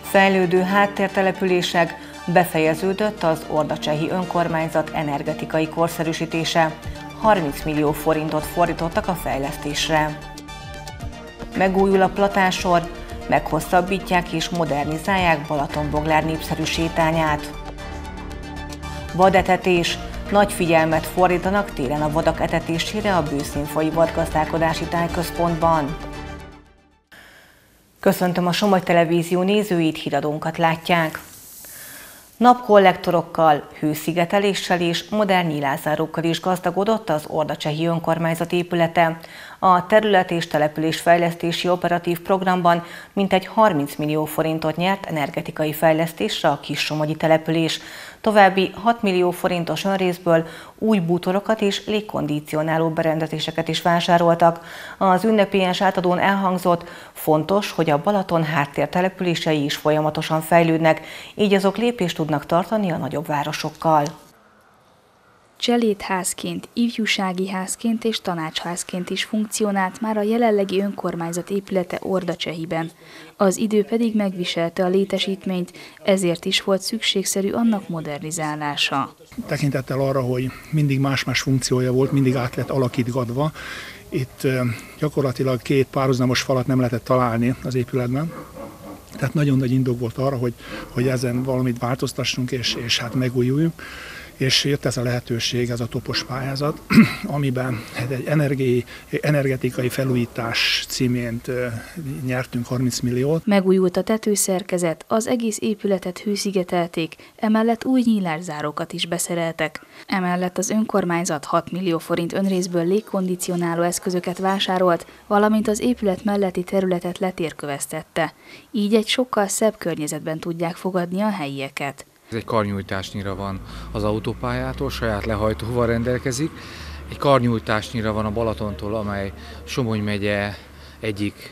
Fejlődő háttértelepülések, befejeződött az ordacsehi önkormányzat energetikai korszerűsítése. 30 millió forintot fordítottak a fejlesztésre. Megújul a platásor, meghosszabbítják és modernizálják Balatonboglár népszerű sétányát. Vadetetés. Nagy figyelmet fordítanak télen a vadak etetésére a Bőszínfai Vadgazdálkodási Tájközpontban. Köszöntöm a Somogy Televízió nézőit, híradónkat látják. Napkollektorokkal, hőszigeteléssel és modern nyílászárókkal is gazdagodott az ordacsehi önkormányzat épülete. A terület- és településfejlesztési operatív programban mintegy 30 millió forintot nyert energetikai fejlesztésre a Kissomogyi település. További 6 millió forintos önrészből új bútorokat és légkondicionáló berendezéseket is vásároltak. Az ünnepélyes átadón elhangzott, fontos, hogy a Balaton háttértelepülései is folyamatosan fejlődnek, így azok lépést tudnak tartani a nagyobb városokkal. Cselédházként, ifjúsági házként és tanácsházként is funkcionált már a jelenlegi önkormányzat épülete Ordacsehiben. Az idő pedig megviselte a létesítményt, ezért is volt szükségszerű annak modernizálása. Tekintettel arra, hogy mindig más-más funkciója volt, mindig át lett alakítgatva, itt gyakorlatilag két párhuzamos falat nem lehetett találni az épületben. Tehát nagyon nagy indok volt arra, hogy ezen valamit változtassunk és hát megújuljunk. És jött ez a lehetőség, ez a topos pályázat, amiben egy energetikai felújítás címént nyertünk 30 milliót. Megújult a tetőszerkezet, az egész épületet hőszigetelték, emellett új nyílászárókat is beszereltek. Emellett az önkormányzat 6 millió forint önrészből légkondicionáló eszközöket vásárolt, valamint az épület melletti területet letérkövesztette. Így egy sokkal szebb környezetben tudják fogadni a helyieket. Ez egy karnyújtásnyira van az autópályától, saját lehajtóval rendelkezik. Egy karnyújtásnyira van a Balatontól, amely Somogy megye egyik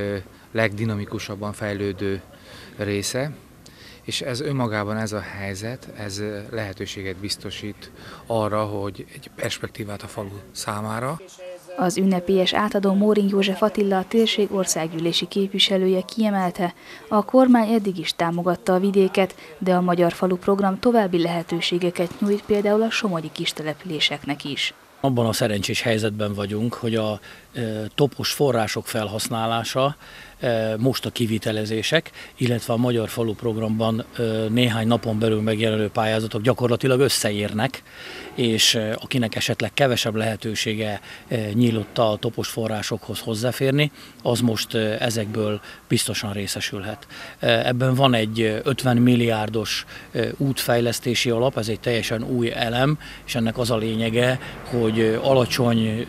legdinamikusabban fejlődő része. És ez önmagában ez a helyzet, ez lehetőséget biztosít arra, hogy egy perspektívát a falu számára. Az ünnepélyes átadó Móring József Attila, a térség országgyűlési képviselője kiemelte, a kormány eddig is támogatta a vidéket, de a Magyar Falu program további lehetőségeket nyújt például a somogyi kistelepüléseknek is. Abban a szerencsés helyzetben vagyunk, hogy a topos források felhasználása, most a kivitelezések, illetve a Magyar Falu programban néhány napon belül megjelenő pályázatok gyakorlatilag összeérnek, és akinek esetleg kevesebb lehetősége nyílt a topos forrásokhoz hozzáférni, az most ezekből biztosan részesülhet. Ebben van egy 50 milliárdos útfejlesztési alap, ez egy teljesen új elem, és ennek az a lényege, hogy alacsony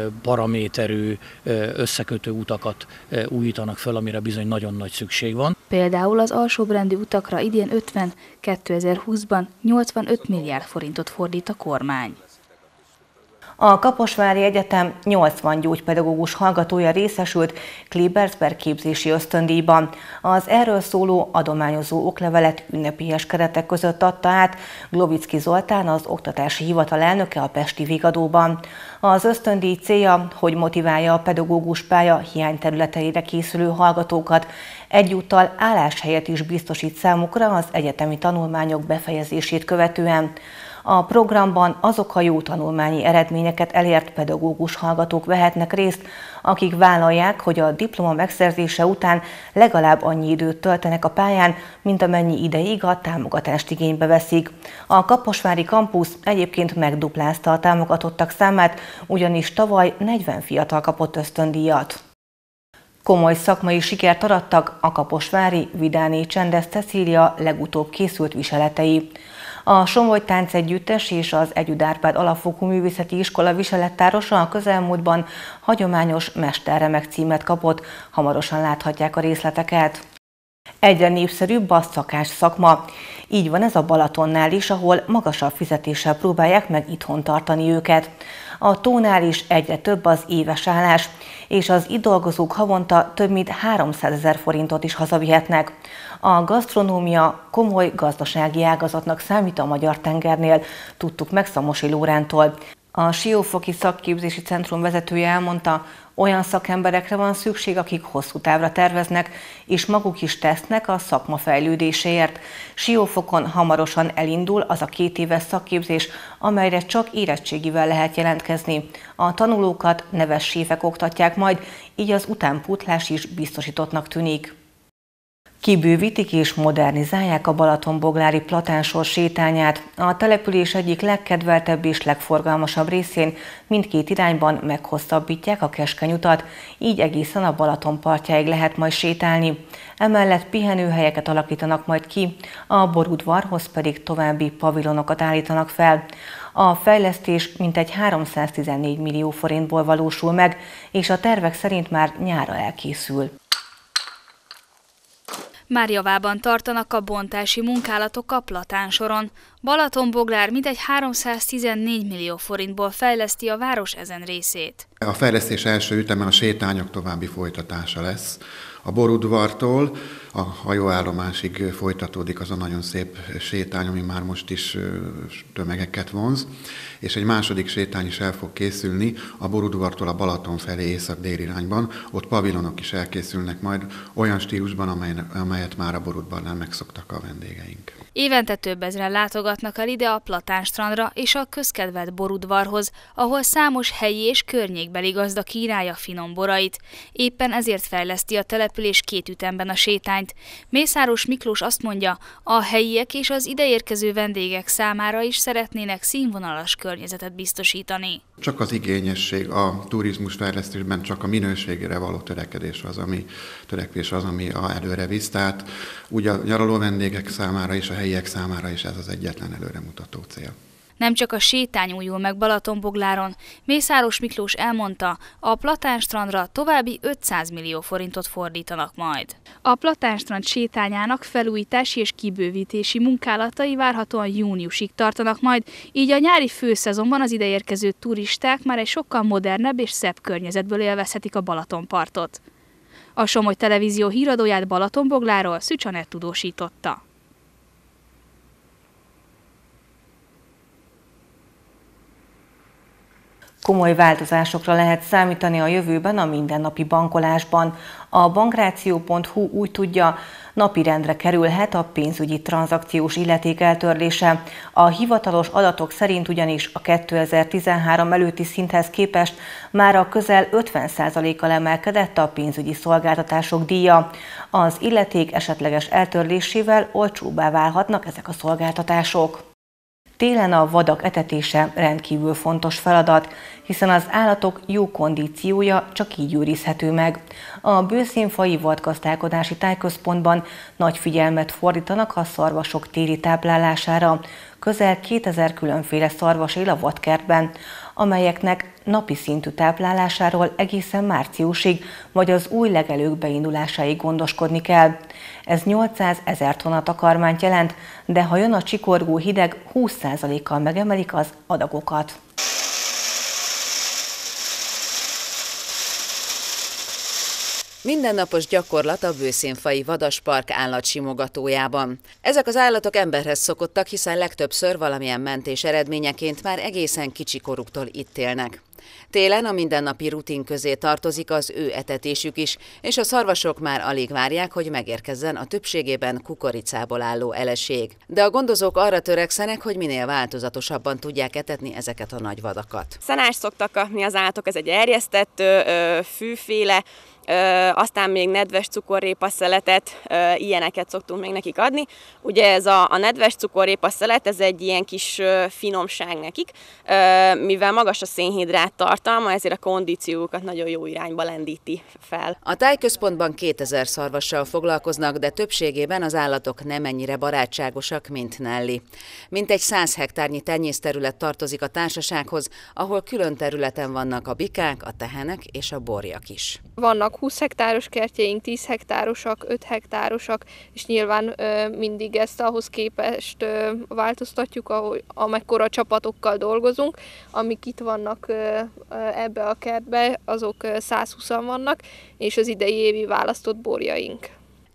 paraméterű összekötő utakat újítanak föl, amire bizony nagyon nagy szükség van. Például az alsóbrendű utakra idén 50, 2020-ban 85 milliárd forintot fordít a kormány. A Kaposvári Egyetem 80 gyógypedagógus hallgatója részesült Klebersberg képzési ösztöndíjban. Az erről szóló adományozó oklevelet ünnepélyes keretek között adta át Glovicki Zoltán, az Oktatási Hivatal elnöke a pesti Vigadóban. Az ösztöndíj célja, hogy motiválja a pedagógus pálya hiányterületeire készülő hallgatókat, egyúttal álláshelyet is biztosít számukra az egyetemi tanulmányok befejezését követően. A programban azok a jó tanulmányi eredményeket elért pedagógus hallgatók vehetnek részt, akik vállalják, hogy a diploma megszerzése után legalább annyi időt töltenek a pályán, mint amennyi ideig a támogatást igénybe veszik. A kaposvári kampusz egyébként megduplázta a támogatottak számát, ugyanis tavaly 40 fiatal kapott ösztöndíjat. Komoly szakmai sikert arattak a kaposvári Vidáné Csendes Cecília legutóbb készült viseletei. A Somogy Táncegyüttes és az Együd Árpád Alapfokú Művészeti Iskola viselettárosa a közelmúltban hagyományos mesterremek címet kapott, hamarosan láthatják a részleteket. Egyre népszerűbb a szakás szakma. Így van ez a Balatonnál is, ahol magasabb fizetéssel próbálják meg itthon tartani őket. A tónál is egyre több az éves állás, és az itt dolgozók havonta több mint 300 000 forintot is hazavihetnek. A gasztronómia komoly gazdasági ágazatnak számít a Magyar-tengernél, tudtuk meg Szamosi Lórántól. A Siófoki Szakképzési Centrum vezetője elmondta, olyan szakemberekre van szükség, akik hosszú távra terveznek, és maguk is tesznek a szakma fejlődéséért. Siófokon hamarosan elindul az a 2 éves szakképzés, amelyre csak érettségivel lehet jelentkezni. A tanulókat neves séfek oktatják majd, így az utánpótlás is biztosítottnak tűnik. Kibővítik és modernizálják a Balatonboglári Platánsor sétányát. A település egyik legkedveltebb és legforgalmasabb részén mindkét irányban meghosszabbítják a keskeny utat, így egészen a Balaton partjáig lehet majd sétálni. Emellett pihenőhelyeket alakítanak majd ki, a borudvarhoz pedig további pavilonokat állítanak fel. A fejlesztés mintegy 314 millió forintból valósul meg, és a tervek szerint már nyárra elkészül. Már tartanak a bontási munkálatok a Platánsoron. Balatonboglár mintegy 314 millió forintból fejleszti a város ezen részét. A fejlesztés első üteme a sétányok további folytatása lesz. A borudvartól a hajóállomásig folytatódik az a nagyon szép sétány, ami már most is tömegeket vonz, és egy második sétány is el fog készülni a borudvartól a Balaton felé észak-dél irányban. Ott pavilonok is elkészülnek majd olyan stílusban, amelyet már a borudvarnál megszoktak a vendégeink. Évente több ezren látogatnak el ide a Platánstrandra és a közkedvelt borudvarhoz, ahol számos helyi és környékbeli gazda kínálja finom borait. Éppen ezért fejleszti a település 2 ütemben a sétányt. Mészáros Miklós azt mondja, a helyiek és az ideérkező vendégek számára is szeretnének színvonalas környezetet biztosítani. Csak az igényesség a turizmus fejlesztésben, csak a minőségére való törekvés az, ami előre visz. Tehát úgy a nyaraló vendégek számára és a helyiek számára is ez az egyetlen előremutató cél. Nem csak a sétány újul meg Balatonbogláron, Mészáros Miklós elmondta, a Platánstrandra további 500 millió forintot fordítanak majd. A Platánstrand sétányának felújítási és kibővítési munkálatai várhatóan júniusig tartanak majd, így a nyári főszezonban az ideérkező turisták már egy sokkal modernebb és szebb környezetből élvezhetik a Balatonpartot. A Somogy Televízió híradóját Balatonbogláról Szücs Anett tudósította. Komoly változásokra lehet számítani a jövőben a mindennapi bankolásban. A bankráció.hu úgy tudja, napirendre kerülhet a pénzügyi tranzakciós illeték eltörlése. A hivatalos adatok szerint ugyanis a 2013 előtti szinthez képest már a közel 50%-kal emelkedett a pénzügyi szolgáltatások díja. Az illeték esetleges eltörlésével olcsóbbá válhatnak ezek a szolgáltatások. Télen a vadak etetése rendkívül fontos feladat, hiszen az állatok jó kondíciója csak így őrizhető meg. A Bőszénfai Vadgazdálkodási Tájközpontban nagy figyelmet fordítanak a szarvasok téli táplálására. Közel 2000 különféle szarvas él a vadkertben, amelyeknek napi szintű táplálásáról egészen márciusig, vagy az új legelők beindulásáig gondoskodni kell. Ez 800 000 tonna takarmányt jelent, de ha jön a csikorgó hideg, 20%-kal megemelik az adagokat. Mindennapos gyakorlat a Bőszénfai Vadaspark állatsimogatójában. Ezek az állatok emberhez szokottak, hiszen legtöbbször valamilyen mentés eredményeként már egészen kicsi koruktól itt élnek. Télen a mindennapi rutin közé tartozik az ő etetésük is, és a szarvasok már alig várják, hogy megérkezzen a többségében kukoricából álló eleség. De a gondozók arra törekszenek, hogy minél változatosabban tudják etetni ezeket a nagy vadakat. Szanást szoktak kapni az állatok, ez egy erjesztett fűféle, aztán még nedves cukorrépa szeletet, ilyeneket szoktunk még nekik adni. Ugye ez a nedves cukorrépa szelet, ez egy ilyen kis finomság nekik, mivel magas a szénhidrát tartalma, ezért a kondíciójukat nagyon jó irányba lendíti fel. A tájközpontban 2000 szarvassal foglalkoznak, de többségében az állatok nem ennyire barátságosak, mint Nelly. Mintegy 100 hektárnyi tenyészterület tartozik a társasághoz, ahol külön területen vannak a bikák, a tehenek és a borjak is. Vannak 20 hektáros kertjeink, 10 hektárosak, 5 hektárosak, és nyilván mindig ezt ahhoz képest változtatjuk, amekkora csapatokkal dolgozunk. Amik itt vannak ebbe a kertbe, azok 120-an vannak, és az idei évi választott borjaink.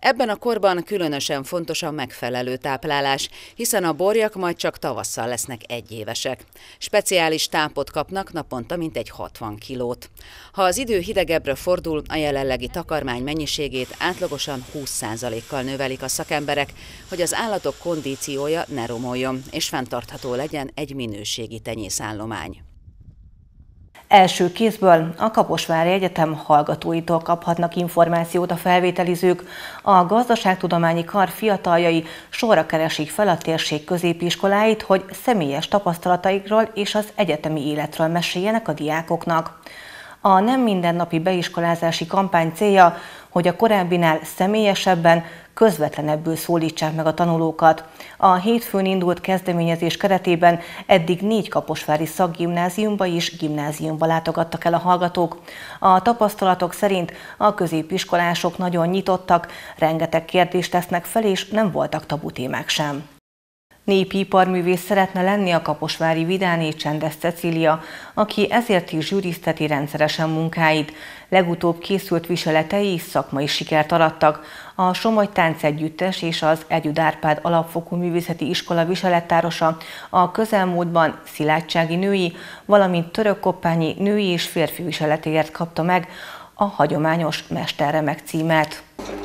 Ebben a korban különösen fontos a megfelelő táplálás, hiszen a borjak majd csak tavasszal lesznek egyévesek. Speciális tápot kapnak naponta mintegy 60 kilót. Ha az idő hidegebbre fordul, a jelenlegi takarmány mennyiségét átlagosan 20%-kal növelik a szakemberek, hogy az állatok kondíciója ne romoljon, és fenntartható legyen egy minőségi tenyészállomány. Első kézből a Kaposvári Egyetem hallgatóitól kaphatnak információt a felvételizők. A Gazdaságtudományi Kar fiataljai sorra keresik fel a térség középiskoláit, hogy személyes tapasztalataikról és az egyetemi életről meséljenek a diákoknak. A nem mindennapi beiskolázási kampány célja, hogy a korábbinál személyesebben, közvetlenebbül szólítsák meg a tanulókat. A hétfőn indult kezdeményezés keretében eddig 4 kaposvári szakgimnáziumba és gimnáziumba látogattak el a hallgatók. A tapasztalatok szerint a középiskolások nagyon nyitottak, rengeteg kérdést tesznek fel, és nem voltak tabu témák sem. Népi iparművész szeretne lenni a kaposvári Vidáné Csendes Cecília, aki ezért is zsűrizteti rendszeresen munkáit. Legutóbb készült viseletei is szakmai sikert arattak. A Somogy Táncegyüttes és az Együd Árpád Alapfokú Művészeti Iskola viselettárosa a közelmúltban szilágysági női, valamint törökkoppányi női és férfi viseletéért kapta meg a hagyományos mesterremek címet.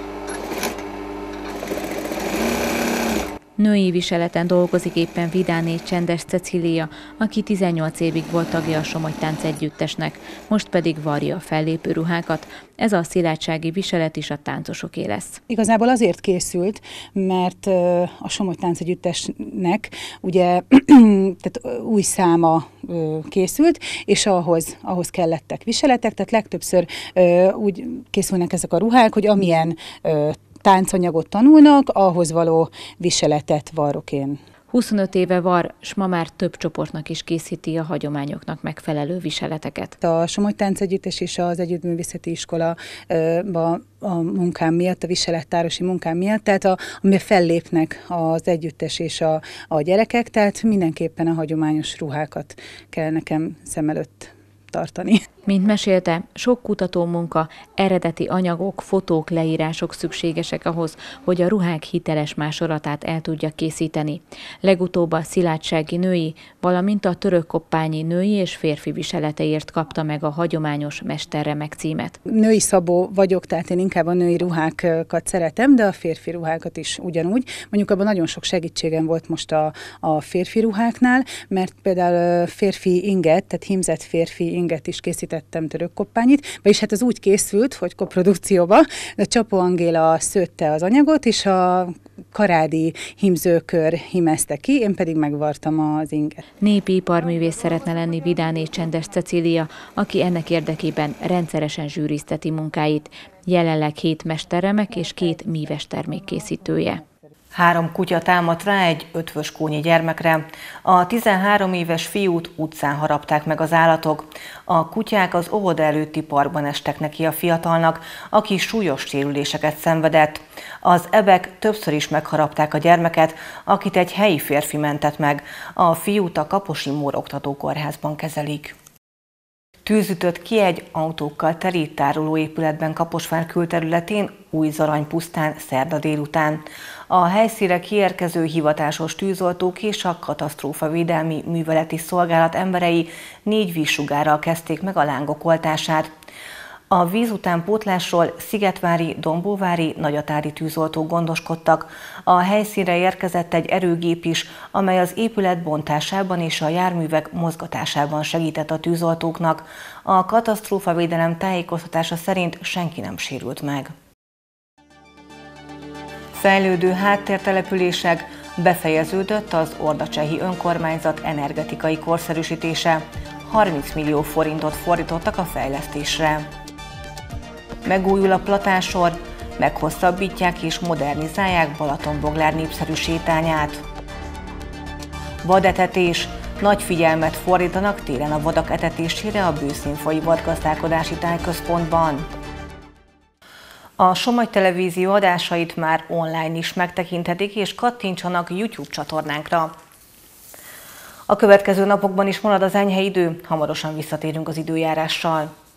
Női viseleten dolgozik éppen Vidáné Csendes Cecília, aki 18 évig volt tagja a Somogy Táncegyüttesnek, most pedig varja a fellépő ruhákat. Ez a szilágysági viselet is a táncosoké lesz. Igazából azért készült, mert a Somogy Táncegyüttesnek ugye tehát új száma készült, és ahhoz kellettek viseletek, tehát legtöbbször úgy készülnek ezek a ruhák, hogy amilyen táncanyagot tanulnak, ahhoz való viseletet varrok én. 25 éve var, s ma már több csoportnak is készíti a hagyományoknak megfelelő viseleteket. A Somogy Táncegyüttes és az Együttművészeti Iskola a munkám miatt, a viselettárosi munkám miatt, tehát amiben fellépnek az együttes és a gyerekek, tehát mindenképpen a hagyományos ruhákat kell nekem szem előtt tartani. Mint mesélte, sok kutatómunka, eredeti anyagok, fotók, leírások szükségesek ahhoz, hogy a ruhák hiteles másolatát el tudja készíteni. Legutóbb a szilágysági női, valamint a törökkoppányi női és férfi viseleteért kapta meg a hagyományos mesterremek címet. Női szabó vagyok, tehát én inkább a női ruhákat szeretem, de a férfi ruhákat is ugyanúgy. Mondjuk abban nagyon sok segítségem volt most a férfi ruháknál, mert például férfi inget, tehát hímzett férfi inget is készítettem törökkoppányit, vagyis hát az úgy készült, hogy koprodukcióba, de Csapó Angéla szőtte az anyagot, és a karádi hímzőkör hímezte ki, én pedig megvartam az inget. Népi iparművész szeretne lenni Vidáné Csendes Cecília, aki ennek érdekében rendszeresen zsűrizteti munkáit. Jelenleg 7 mesterremek és 2 míves termék készítője. 3 kutya támadt rá egy ötvöskónyi gyermekre. A 13 éves fiút utcán harapták meg az állatok. A kutyák az óvoda előtti parkban estek neki a fiatalnak, aki súlyos sérüléseket szenvedett. Az ebek többször is megharapták a gyermeket, akit egy helyi férfi mentett meg. A fiút a Kaposi Mór Oktatókórházban kezelik. Tűz ütött ki egy autókkal teli tárolóépületben Kaposvár külterületén, Újzarany-pusztán szerda délután. A helyszínre kiérkező hivatásos tűzoltók és a katasztrófavédelmi műveleti szolgálat emberei 4 vízsugárral kezdték meg a lángok oltását. A víz utánpótlásról szigetvári, dombóvári, nagyatádi tűzoltók gondoskodtak. A helyszínre érkezett egy erőgép is, amely az épület bontásában és a járművek mozgatásában segített a tűzoltóknak. A katasztrófavédelem tájékoztatása szerint senki nem sérült meg. Fejlődő háttértelepülések, befejeződött az ordacsehi önkormányzat energetikai korszerűsítése. 30 millió forintot fordítottak a fejlesztésre. Megújul a platásor, meghosszabbítják és modernizálják Balatonboglár népszerű sétányát. Vadetetés, nagy figyelmet fordítanak télen a vadak etetésére a Bőszínfai Vadgazdálkodási Tájközpontban. A Somogy Televízió adásait már online is megtekinthetik, és kattintsanak YouTube csatornánkra. A következő napokban is marad az enyhe idő, hamarosan visszatérünk az időjárással.